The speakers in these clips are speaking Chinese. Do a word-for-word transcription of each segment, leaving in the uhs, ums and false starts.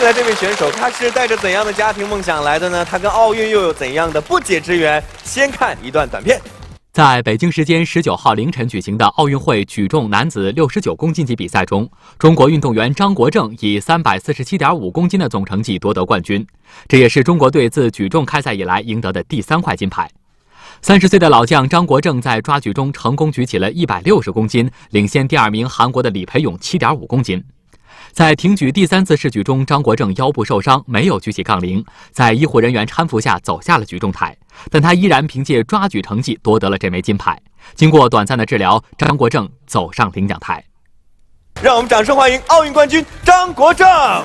来这位选手，他是带着怎样的家庭梦想来的呢？他跟奥运又有怎样的不解之缘？先看一段短片。 在北京时间十九号凌晨举行的奥运会举重男子六十九公斤级比赛中，中国运动员张国政以三百四十七点五公斤的总成绩夺得冠军，这也是中国队自举重开赛以来赢得的第三块金牌。三十岁的老将张国政在抓举中成功举起了一百六十公斤，领先第二名韩国的李培勇七点五公斤。在挺举第三次试举中，张国政腰部受伤，没有举起杠铃，在医护人员搀扶下走下了举重台，但他依然凭借抓举成绩夺得了这枚金牌。经过短暂的治疗，张国政走上领奖台。 让我们掌声欢迎奥运冠军张国政！哇！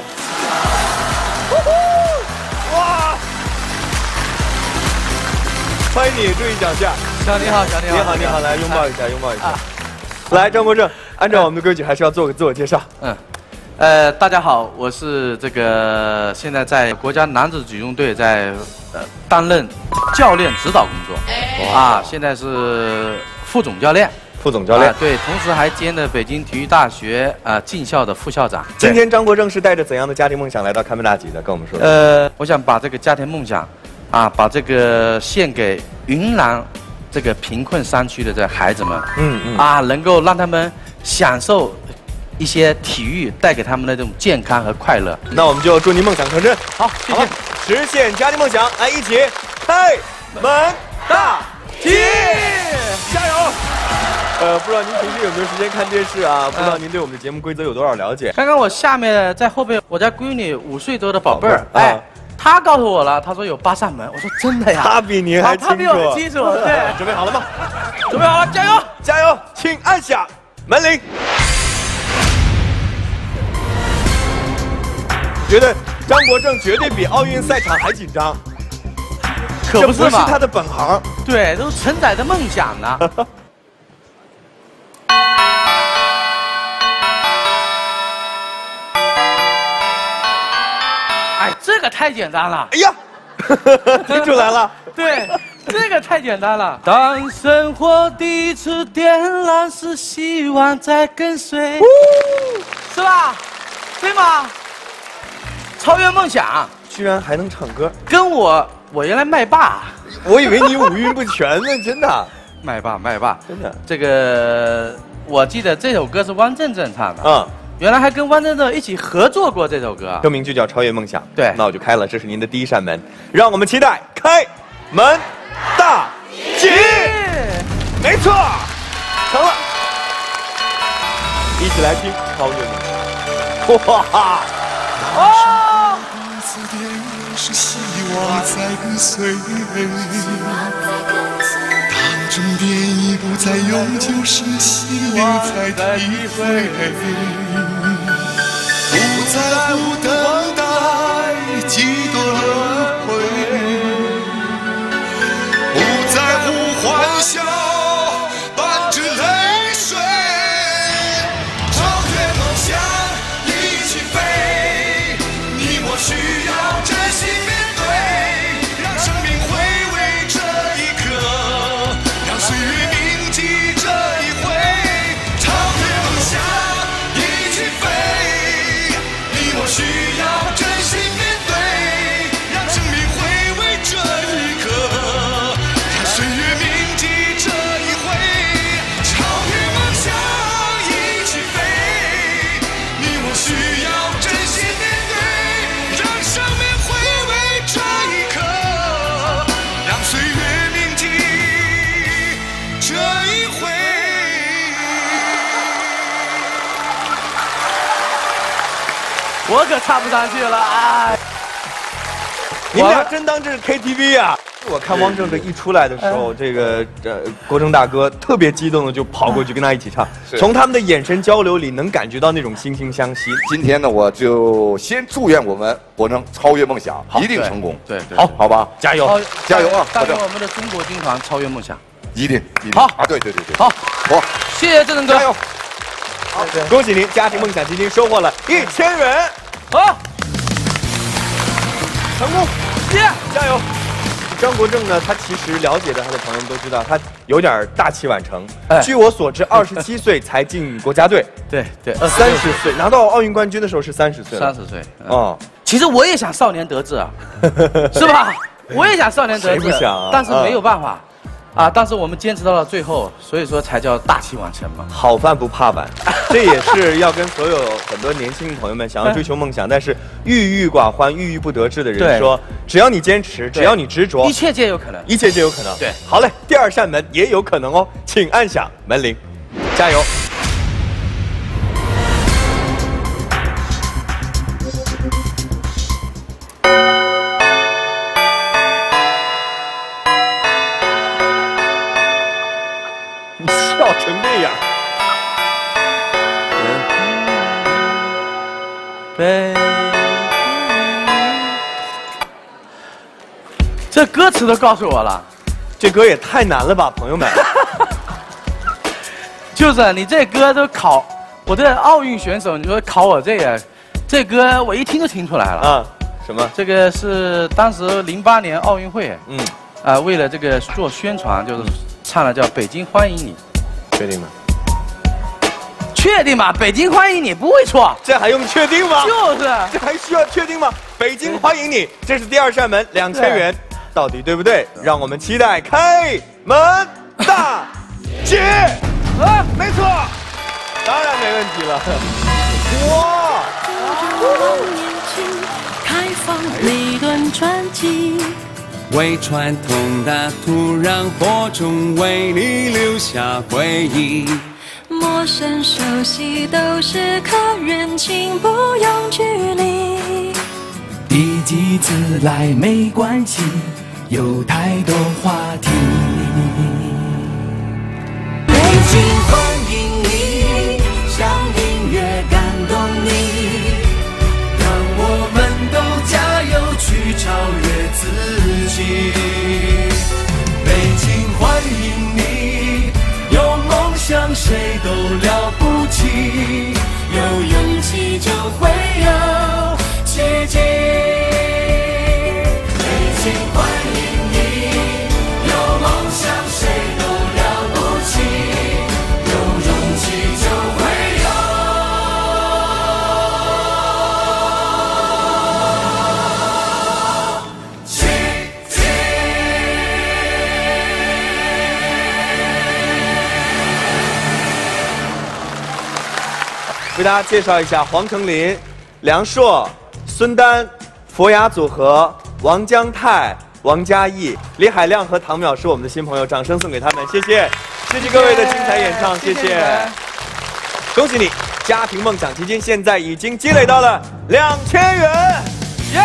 欢迎你，注意脚下。 小你好，小你好， 你好，你好，来拥抱一下，拥抱一下。来，张国政，按照我们的规矩，还是要做个自我介绍。 嗯。呃，大家好，我是这个现在在国家男子举重队在呃担任教练指导工作，啊，现在是副总教练。 副总教练、啊、 对，同时还兼的北京体育大学啊进校的副校长。 今天张国政是带着怎样的家庭梦想来到开门大吉的？跟我们说。 呃，我想把这个家庭梦想，啊，把这个献给云南这个贫困山区的这孩子们，嗯嗯，啊，能够让他们享受一些体育带给他们的这种健康和快乐。 那我们就祝您梦想成真。 好，谢谢。 实现家庭梦想，来一起开门大吉，加油！呃，不知道您平时有没有时间看电视啊？不知道您对我们的节目规则有多少了解？ 刚刚我下面在后边，我家闺女五岁多的宝贝儿，哎，她告诉我了，她说有八扇门。我说真的呀？ 她比您还清楚。 她比我清楚。对， 准备好了吗？ 准备好了，加油！ 加油！请按下门铃。觉得张国政绝对比奥运赛场还紧张， 可不是嘛？ 这不是他的本行， 对，都是承载着梦想呢。哎，这个太简单了。 哎呀，听出来了。 对，这个太简单了。当生活第一次点燃，是希望在跟随，是吧？对吗？超越梦想， 居然还能唱歌， 跟我我原来麦霸， 我以为你五音不全呢，真的。 麦霸麦霸， 真的。 这个我记得这首歌是汪正正唱的， 嗯， 原来还跟汪正正一起合作过这首歌， 歌名就叫《超越梦想》。 对， 那我就开了，这是您的第一扇门，让我们期待开门大吉。没错，成了，一起来听《超越梦想》。哇哈！ 哦，是希望在跟随，当终点已不再永久，是心灵在体会，不在乎等待几多轮回，不在乎欢笑伴着泪水，超越梦想一起飞，你我需要真心面对，让生命回味这一刻，让岁月铭记这一回，超越梦想一起飞，你我需要真心面对，让生命回味这一刻，让岁月铭记这一回，超越梦想一起飞，你我需要真心面对，让生命回味这一刻，让岁月铭记这一回。 我可唱不上去了，哎， 你们俩真当这是 K T V 啊？我看汪正这一出来的时候，这个呃国政大哥特别激动的就跑过去跟他一起唱，从他们的眼神交流里能感觉到那种惺惺相惜。 今天呢，我就先祝愿我们国政超越梦想，一定成功。 对对， 好， 好吧， 加油， 加油啊！ 带领我们的中国军团超越梦想， 一定一定。 好啊，对对对对， 好， 好， 谢谢郑正哥， 加油！好，恭喜您，家庭梦想基金收获了一千元， 好， 成功， 耶， 加油！张国政呢，他其实了解的他的朋友们都知道，他有点大器晚成。 哎据我所知，二十七岁才进国家队， 对对， 三十岁拿到奥运冠军的时候是三十岁了， 三十岁， 哦， 其实我也想少年得志啊，是吧？我也想少年得志， 谁不想啊？ 但是没有办法。啊！但是我们坚持到了最后，所以说才叫大器晚成嘛。 好饭不怕晚，这也是要跟所有很多年轻朋友们想要追求梦想，但是郁郁寡欢、郁郁不得志的人说：只要你坚持，只要你执着， 一切皆有可能， 一切皆有可能。 对， 好嘞，第二扇门也有可能哦，请按响门铃，加油！成这样， 北这歌词都告诉我了， 这歌也太难了吧，朋友们！ 就是你这歌都考我这奥运选手，你说考我这个，这歌我一听就听出来了啊！ 什么？ 这个是当时零八年奥运会，嗯，啊、呃，为了这个做宣传，就是唱了叫《北京欢迎你》。 确定吗？ 确定吗？北京欢迎你，不会错。 这还用确定吗？ 就是， 这还需要确定吗？北京欢迎你，这是第二扇门，两千元，到底对不对？让我们期待开门大吉。啊，没错，当然没问题了。哇！ 开放每段传奇。为传统的土壤播种，为你留下回忆。陌生熟悉都是客人，请不用距离。第几次来没关系，有太多话题。北京欢迎你，像音乐感动你，让我们都加油去超越自己。北京欢迎你，有梦想谁都了不起，有勇气就会有奇迹。北京欢迎你，有梦想谁都了不起，有勇气就会有奇迹。 为大家介绍一下黄成林、梁硕、孙丹、佛牙组合、王江泰、王嘉译、李海亮和唐淼是我们的新朋友，掌声送给他们，谢谢，谢谢各位的精彩演唱，谢谢，谢谢恭喜你，家庭梦想基金现在已经积累到了两千元，耶！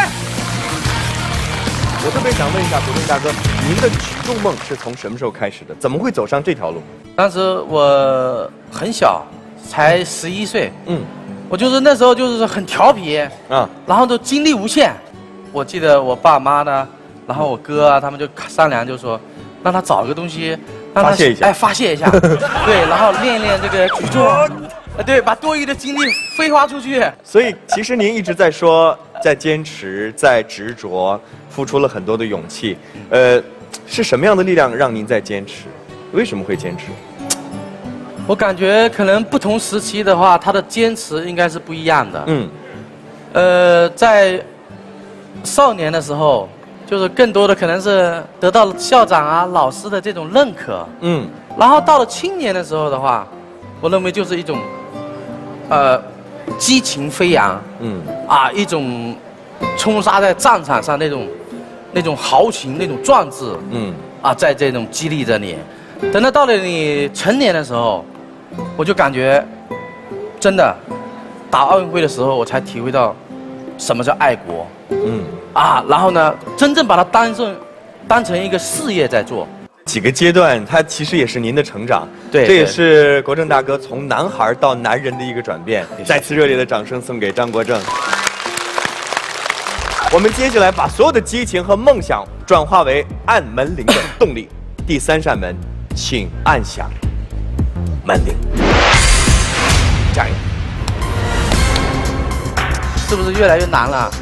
我特别想问一下国栋大哥，您的举重梦是从什么时候开始的？怎么会走上这条路？ 当时我很小，才十一岁，嗯，我就是那时候就是很调皮啊，然后都精力无限。我记得我爸妈呢，然后我哥啊，他们就商量，就说让他找一个东西，让他发泄一下， 哎，发泄一下，对，然后练练这个举重，呃，对，把多余的精力挥发出去。 所以其实您一直在说，在坚持，在执着，付出了很多的勇气。呃，是什么样的力量让您在坚持？为什么会坚持？ 我感觉可能不同时期的话，他的坚持应该是不一样的。嗯，呃，在少年的时候，就是更多的可能是得到了校长啊、老师的这种认可。嗯，然后到了青年的时候的话，我认为就是一种，呃，激情飞扬。嗯，啊，一种冲杀在战场上那种那种豪情、那种壮志。嗯，啊，在这种激励着你。等到到了你成年的时候，我就感觉，真的，打奥运会的时候，我才体会到什么叫爱国。嗯，啊，然后呢，真正把它当成当成一个事业在做。 几个阶段，它其实也是您的成长。 对， 这也是国正大哥从男孩到男人的一个转变。再次热烈的掌声送给张国正。我们接下来把所有的激情和梦想转化为按门铃的动力。第三扇门，请按响门铃，加油！ 是不是越来越难了？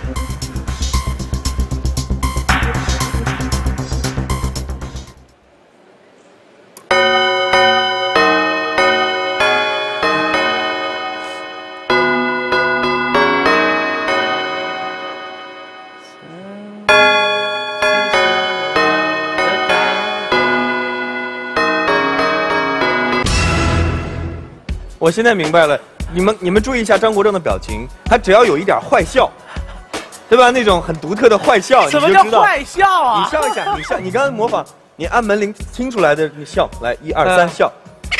我现在明白了，你们你们注意一下张国正的表情，他只要有一点坏笑，对吧？那种很独特的坏笑， 什么叫坏笑啊？ 你笑一下，你笑，你刚刚模仿，你按门铃听出来的你笑，来一二三笑，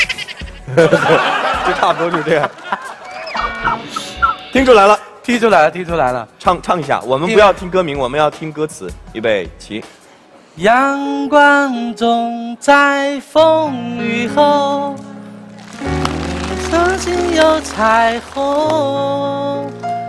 就差不多就这样。听出来了， 听出来了，听出来了。 唱唱一下，我们不要听歌名，我们要听歌词。预备起。 阳光总在风雨后，曾经有彩虹，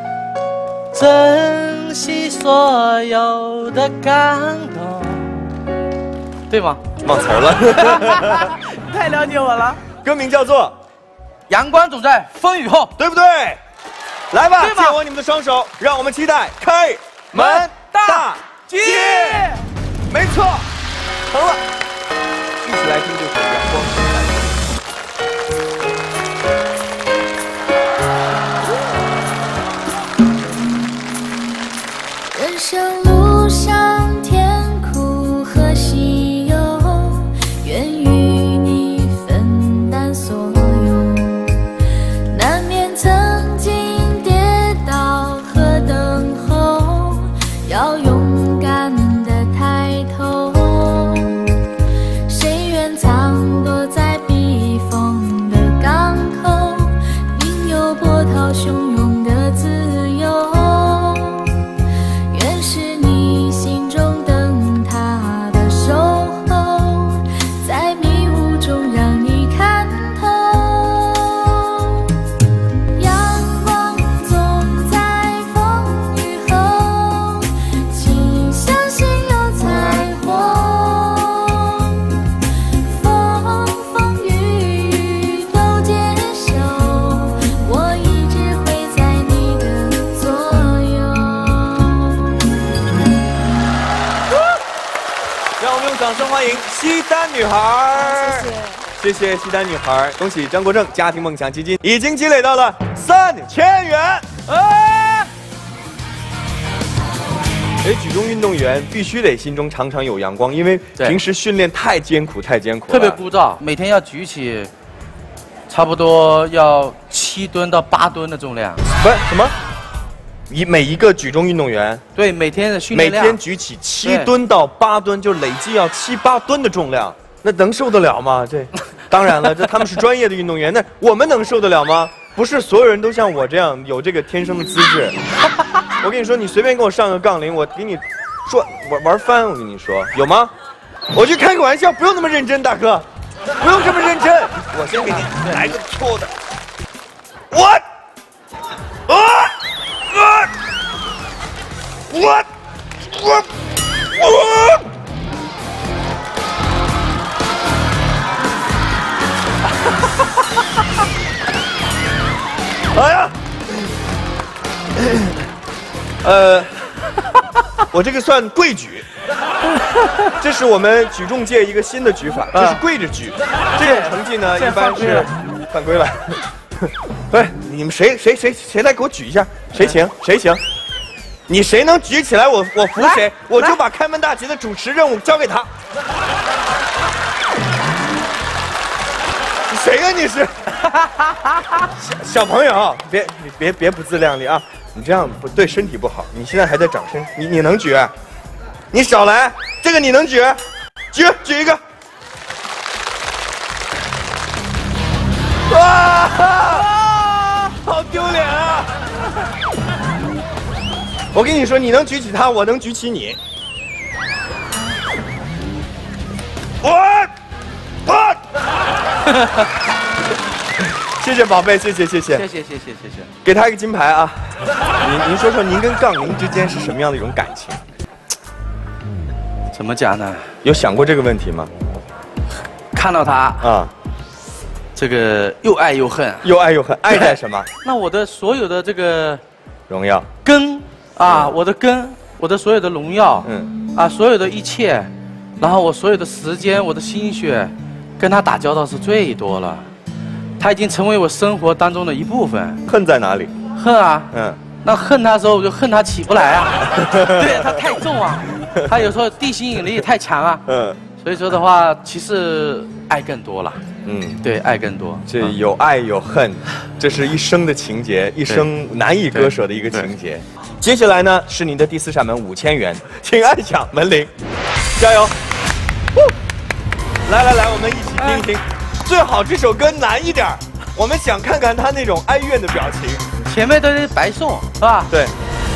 珍惜所有的感动，对吗？ 忘词儿了， 太了解我了。 歌名叫做 《阳光总在风雨后》， 对不对？来吧，借我你们的双手，让我们期待开门大吉。没错，成了，一起来听这首《阳光总在》。 人生路上甜苦和喜忧，愿与你分担所有。难免曾经跌倒和等候，要勇敢地抬头。谁愿藏躲在避风的港口，宁有波涛汹涌的自由。 掌声欢迎西单女孩，谢谢，谢谢西单女孩，恭喜张国正家庭梦想基金已经积累到了三千元。哎，哎，举重运动员必须得心中常常有阳光，因为平时训练太艰苦，太艰苦了， 特别枯燥，每天要举起差不多要七吨到八吨的重量。 不是什么？一每一个举重运动员， 对，每天的训练量， 每天举起七吨到八吨，就累计要七八吨的重量，那能受得了吗？这，当然了，这他们是专业的运动员，那我们能受得了吗？不是所有人都像我这样有这个天生的资质。我跟你说，你随便给我上个杠铃，我给你转玩玩翻。我跟你说，有吗？我就开个玩笑，不用那么认真，大哥，不用这么认真。我先给你来个错的，我，啊。我我我我！哎呀，呃，我这个算跪举，这是我们举重界一个新的举法，这是跪着举。这种成绩呢，一般是犯规了。对，你们谁谁谁谁来给我举一下？谁行谁行？你谁能举起来，我我服谁，我就把开门大吉的主持任务交给他。谁呀、啊、你是？小小朋友，别别别不自量力啊！你这样不对身体不好。你现在还在长身，你你能举？你少来，这个你能举？举举一个。哇！好丢脸啊！我跟你说，你能举起他，我能举起你。我，我，谢谢宝贝，谢谢谢谢， 谢谢谢谢谢谢， 给他一个金牌啊！您您说说，您跟杠铃之间是什么样的一种感情？ 怎么讲呢？ 有想过这个问题吗？ 看到他啊。这个又爱又恨， 又爱又恨，爱在什么？ 那我的所有的这个荣耀根啊，我的根，我的所有的荣耀，嗯，啊，所有的一切，然后我所有的时间，我的心血，跟他打交道是最多了。他已经成为我生活当中的一部分。 恨在哪里？ 恨啊，嗯，那恨他的时候，我就恨他起不来啊，对他太重啊，他有时候地心引力太强啊，嗯，所以说的话，其实爱更多了。 嗯，对，爱更多。 这有爱有恨，这是一生的情节，一生难以割舍的一个情节。接下来呢是您的第四扇门五千元，请按响门铃，加油！来来来，我们一起听一听，最好这首歌难一点，我们想看看他那种哀怨的表情。 前面都是白送，是吧？ 对。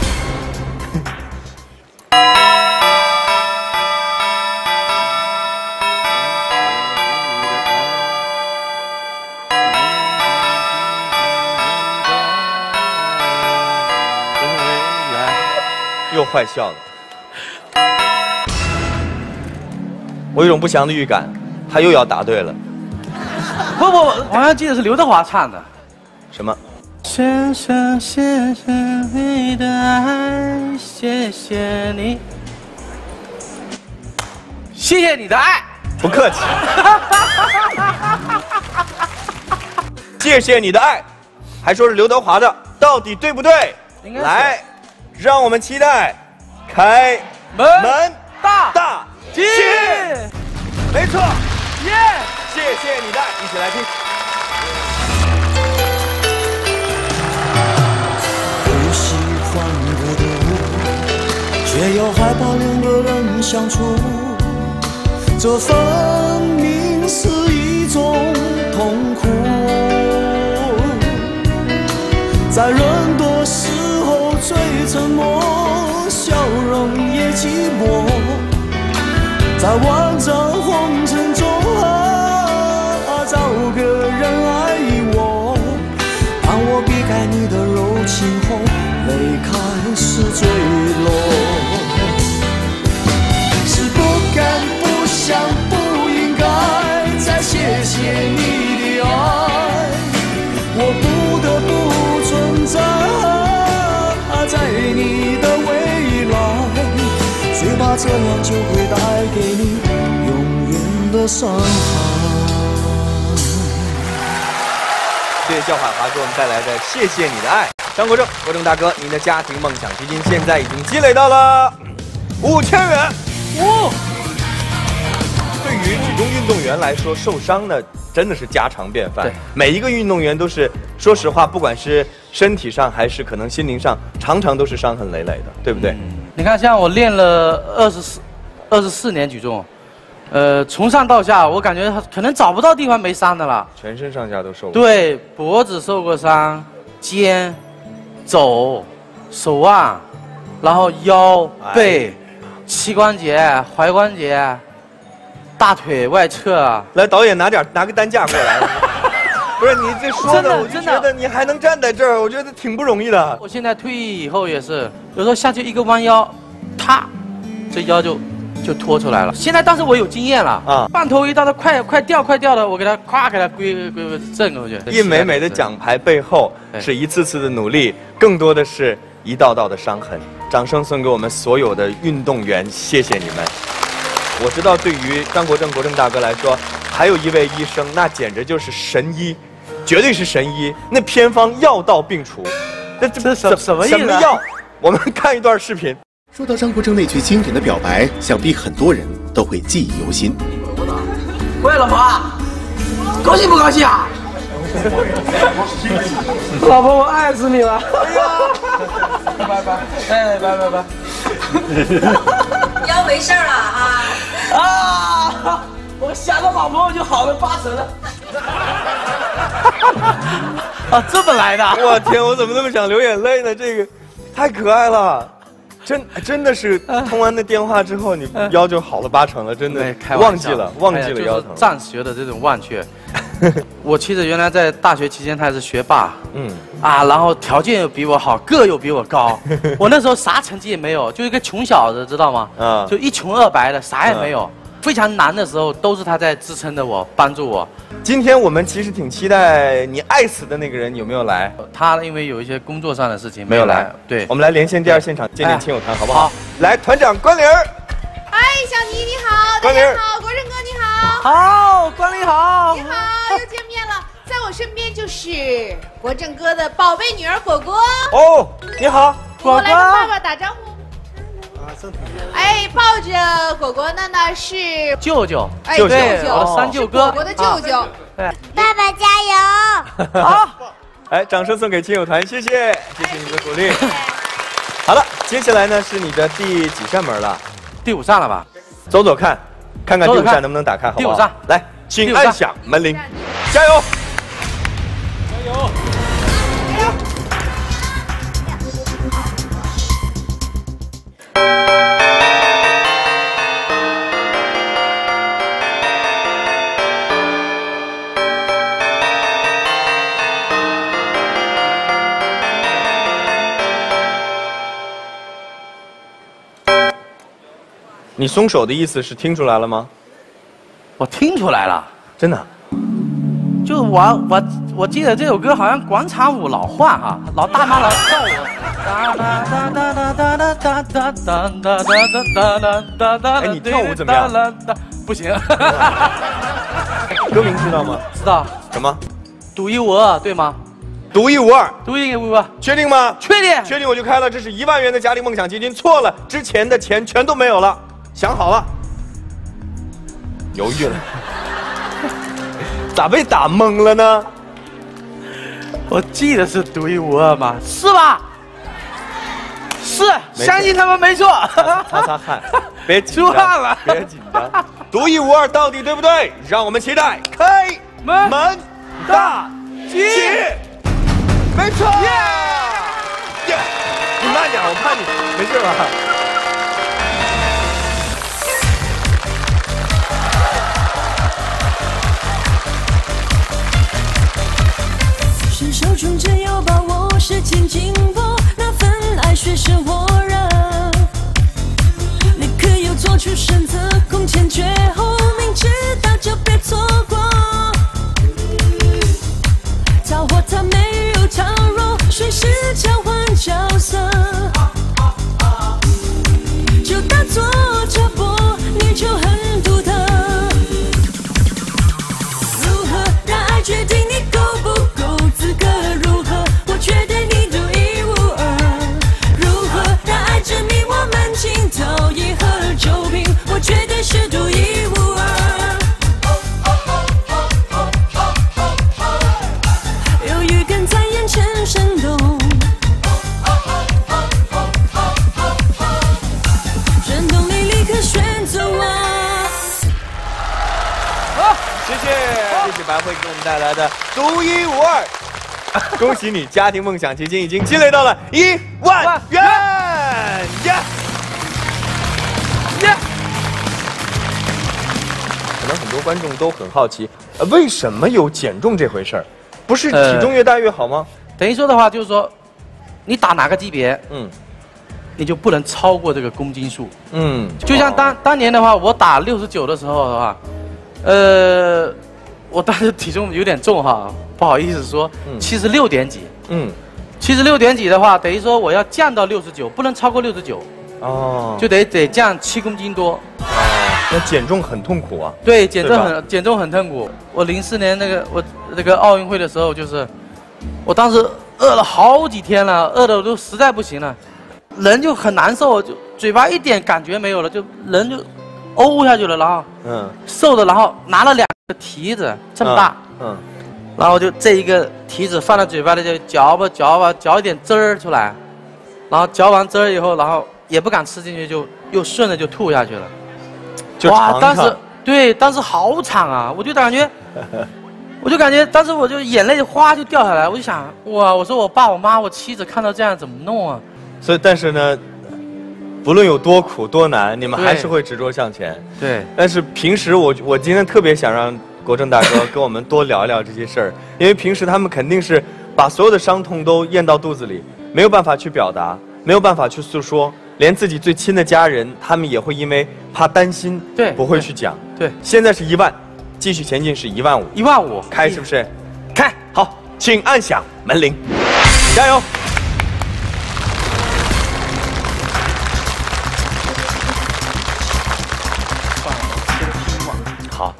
又坏笑了，我有一种不祥的预感，他又要答对了。 不不，我好像记得是刘德华唱的。 什么？ 谢谢谢谢你的爱，谢谢你，谢谢你的爱。 不客气。谢谢你的爱，还说是刘德华的，到底对不对？来。让我们期待，开门门大大吉，没错，耶！谢谢你的爱，一起来听。 不喜欢孤独，却又害怕两个人相处，这分明是一种痛苦。在人多时候最沉默，笑容也寂寞。在万丈红尘中啊，找个人爱我。当我避开你的柔情后，泪开始坠落。是不敢、不想、不应该再谢谢你的爱，我不得不存在在你的未来，最怕这样就会带给你永远的伤害。 谢谢教海华给我们带来的《谢谢你的爱》。张国正，国正大哥，您的家庭梦想基金现在已经积累到了五千元。哇！对于举重运动员来说，受伤呢真的是家常便饭。每一个运动员都是，说实话，不管是身体上还是可能心灵上，常常都是伤痕累累的，对不对？嗯、 你看，像我练了二十四、二十四年举重，呃，从上到下，我感觉可能找不到地方没伤的了。 全身上下都受过。 对，脖子受过伤，肩、肘、手腕，然后腰、背、膝关节、踝关节。大腿外侧， 来，导演拿点拿个担架过来。不是你这说的，我就觉得你还能站在这儿，我觉得挺不容易的。 我现在退役以后也是，有时候下去一个弯腰，啪，这腰就就拖出来了。现在当时我有经验了啊，半头一到它快快掉快掉了，我给它咵给它归归正过去。 一枚枚的奖牌背后是一次次的努力，更多的是一道道的伤痕。掌声送给我们所有的运动员，谢谢你们。我知道，对于张国正国正大哥来说，还有一位医生，那简直就是神医，绝对是神医。那偏方药到病除，那这什什么意思？ 什么药？我们看一段视频。 说到张国正那句经典的表白，想必很多人都会记忆犹新。 喂，老婆，高兴不高兴啊？老婆，我爱死你了！哎呀，拜拜，哎，拜拜拜。 腰没事了啊！ 啊！我想到老婆我就好了八成了。 啊，这么来的！ 我天，我怎么那么想流眼泪呢？这个太可爱了，真真的是通完那电话之后，你腰就好了八成了，真的忘记了忘记了腰疼。 暂学的这种忘却。我妻子原来在大学期间，她也是学霸，嗯啊，然后条件又比我好，个又比我高。我那时候啥成绩也没有，就一个穷小子，知道吗？啊，就一穷二白的，啥也没有。非常难的时候，都是他在支撑着我，帮助我。 今天我们其实挺期待你爱死的那个人有没有来？ 他因为有一些工作上的事情没有来。对，我们来连线第二现场，见见亲友团，好不好？好，来，团长关玲儿。 哎，小妮你好， 关玲儿好，国正哥你好。 好，关玲好。 你好，又见面了。在我身边就是国正哥的宝贝女儿果果。 哦，你好， 果果。我来跟爸爸打招呼。哎，抱着果果的呢是舅舅， 哎，舅舅， 我的三舅哥， 果果的舅舅。 对，爸爸加油！ 好，哎，掌声送给亲友团，谢谢，谢谢你的鼓励。好了，接下来呢是你的第几扇门了？ 第五扇了吧？ 走走看，看看第五扇能不能打开，好不好？第五扇，来，请按响门铃，加油！加油！加油！你松手的意思是听出来了吗？ 我听出来了， 真的。 就我我我记得这首歌好像广场舞老换哈，老大妈老跳舞。 哎，你跳舞怎么样？ 不行。 歌名知道吗？ 知道。 什么？ 独一无二，对吗？ 独一无二， 独一无二， 确定吗？ 确定， 确定我就开了。这是一万元的家庭梦想基金，错了，之前的钱全都没有了。想好了，犹豫了，咋被打懵了呢？ 我记得是独一无二吗？是吧？是，相信他们没错。 擦擦汗，别紧出汗了， 别紧张。独一无二到底对不对？让我们期待开门门大吉。没错。耶！耶！你慢点，我怕你没事吧？ 伸手中只有把握，时间经过，那份爱水深火热。你可有做出选择，空前绝后，明知道就别错过。造化它没有强弱，随时交换角色。就当作这波，你就很独特。如何让爱决定你够不够资格？如何我觉得你独一无二？如何让爱证明我们情投意合？就凭我绝对是独一无二。有预感在眼前闪动，转动你立刻选择我。 好，谢谢，谢谢白慧给我们带来的独一无二。恭喜你，家庭梦想基金已经积累到了一万元！耶！耶！可能很多观众都很好奇，呃，为什么有减重这回事儿？不是体重越大越好吗？ 呃、等于说的话，就是说，你打哪个级别，嗯，你就不能超过这个公斤数。嗯，就像当当年的话，我打六十九的时候的话，呃，我当时体重有点重哈，不好意思说，七十六点几。嗯，七十六点几的话，等于说我要降到六十九，不能超过六十九。哦，就得得降七公斤多。 那减重很痛苦啊。 对，减重很减重很痛苦。我零四年那个我那个奥运会的时候，就是我当时饿了好几天了，饿的我都实在不行了，人就很难受，就嘴巴一点感觉没有了，就人就呕下去了，然后嗯，瘦的，然后拿了两个提子这么大，嗯，然后就这一个提子放到嘴巴里就嚼吧嚼吧嚼一点汁儿出来，然后嚼完汁儿以后，然后也不敢吃进去，就又顺着就吐下去了。哇！当时对，当时好惨啊！我就感觉，我就感觉当时我就眼泪哗就掉下来。我就想，哇！我说我爸我妈我妻子看到这样怎么弄啊？ 所以，但是呢，不论有多苦多难，你们还是会执着向前。 对。 但是平时我我今天特别想让国正大哥跟我们多聊一聊这些事儿，因为平时他们肯定是把所有的伤痛都咽到肚子里，没有办法去表达，没有办法去诉说。连自己最亲的家人，他们也会因为怕担心，对，不会去讲。 对， 现在是一万，继续前进是一万五， 一万五， 开是不是？开，好，请按响门铃，加油！好。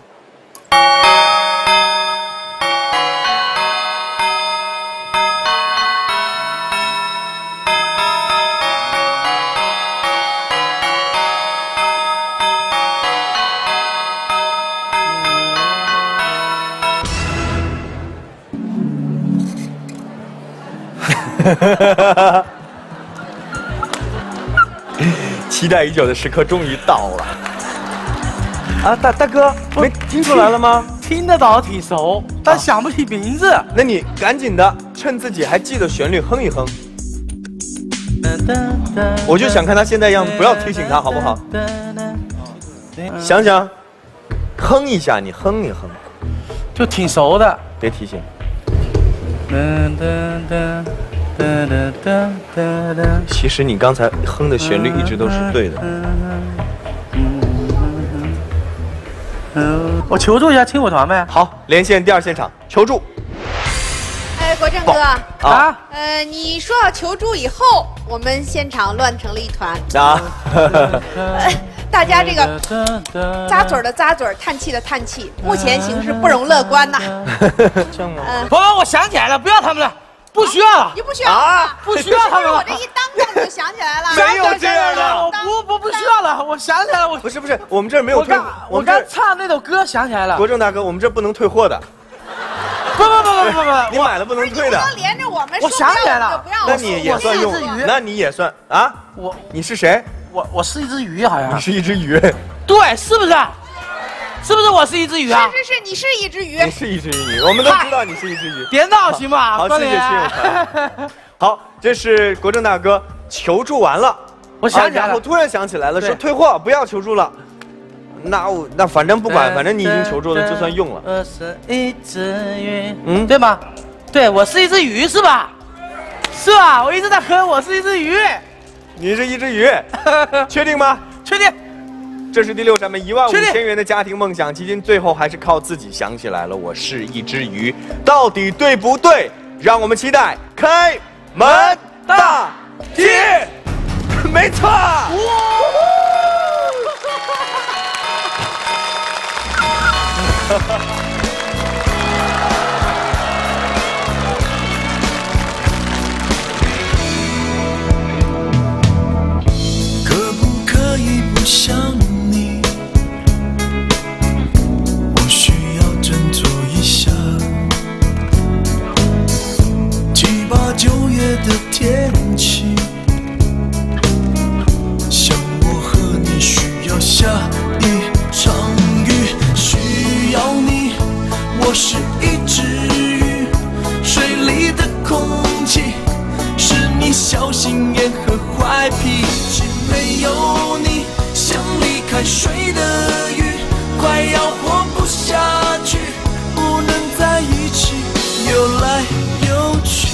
期待已久的时刻终于到了。啊，大大哥，没听出来了吗？ 听得到挺熟，但想不起名字。 那你赶紧的，趁自己还记得旋律哼一哼。我就想看他现在样子，不要提醒他好不好？想想，哼一下，你哼一哼， 就挺熟的， 别提醒。其实你刚才哼的旋律一直都是对的。 我求助一下听我团呗。 好，连线第二现场，求助。 哎，国正哥啊， 呃，你说要求助以后，我们现场乱成了一团啊。 呃大家这个咂嘴的咂嘴，叹气的叹气，目前形势不容乐观呐。 这样吗？ 不，我想起来了，不要他们了，不需要了。 你不需要啊？ 不需要他们了。 我这一当当就想起来了。 没有这样的， 我不不不需要了，我想起来了，我不是不是，我们这儿没有退， 我刚唱那首歌想起来了。 国正大哥，我们这不能退货的。 不不不不不不， 你买了不能退的。 不能连着我们。 我想起来了， 那你也算用，那你也算啊？ 我你是谁？ 我我是一只鱼，好像。 你是一只鱼。 对，是不是？是不是我是一只鱼啊？ 是是是，你是一只鱼。 你是一只鱼，我们都知道你是一只鱼。 别闹行吗？ 好，谢谢亲友团。好，这是国正大哥求助完了， 我想起来了， 然后突然想起来了，说退货不要求助了。那我那反正不管，反正你已经求助了，就算用了。 我是一只鱼， 嗯， 对吗？对，我是一只鱼是吧？是吧？我一直在哼，我是一只鱼。 你是一只鱼，确定吗？ 确定。 这是第六扇门一万五千元的家庭梦想基金，最后还是靠自己想起来了。我是一只鱼，到底对不对？让我们期待开门大吉。没错。 可不可以不想你？我需要振作一下。七八九月的天气，像我和你需要下一场雨，需要你。我是一只鱼，水里的空气是你小心眼和坏脾气。没有你，像离开水的鱼，快要活不下去，不能在一起游来游去。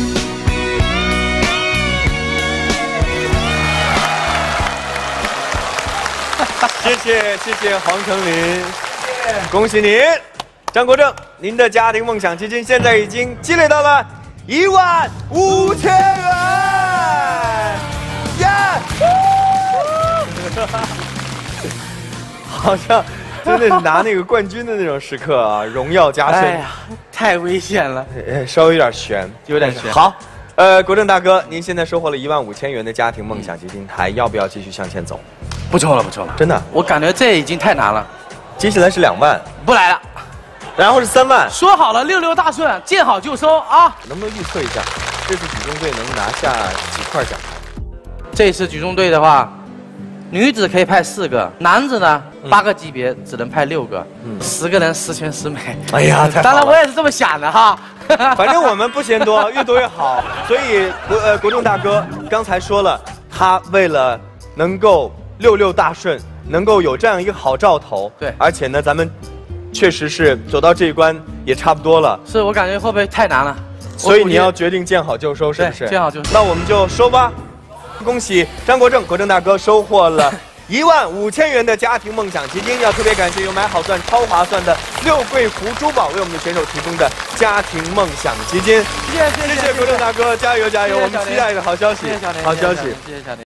谢谢谢谢黄成林，恭喜您，张国正，您的家庭梦想基金现在已经积累到了一万五千元，耶！好像真的是拿那个冠军的那种时刻啊，荣耀加身。 哎呀，太危险了， 稍微有点悬， 有点悬。 好，呃，国正大哥，您现在收获了一万五千元的家庭梦想基金，还要不要继续向前走？ 不错了，不错了， 真的， 我感觉这已经太难了。 接下来是两万， 不来了， 然后是三万。 说好了，六六大顺，见好就收啊！ 能不能预测一下，这次举重队能拿下几块奖牌？ 这次举重队的话，女子可以派四个，男子呢、嗯、八个级别只能派六个，嗯、十个人十全十美。 哎呀， 当然我也是这么想的哈。 反正我们不嫌多，越多越好。所以国呃国仲大哥刚才说了，他为了能够六六大顺，能够有这样一个好兆头， 对， 而且呢，咱们确实是走到这一关也差不多了。 是我感觉会不会太难了？ 所以你要决定见好就收，是不是？ 见好就收。 那我们就收吧。恭喜张国正国正大哥收获了一万五千元的家庭梦想基金。要特别感谢由买好钻超划算的六桂湖珠宝为我们的选手提供的家庭梦想基金。 谢谢谢谢谢国正大哥，加油加油！我们期待一个好消息，好消息。 谢谢小林。